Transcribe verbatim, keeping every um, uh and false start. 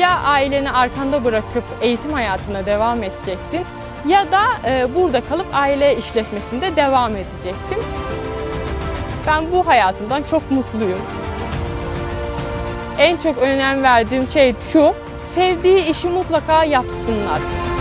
Ya aileni arkanda bırakıp eğitim hayatına devam edecektin ya da e, burada kalıp aile işletmesinde devam edecektin. Ben bu hayatımdan çok mutluyum. En çok önem verdiğim şey şu, sevdiği işi mutlaka yapsınlar.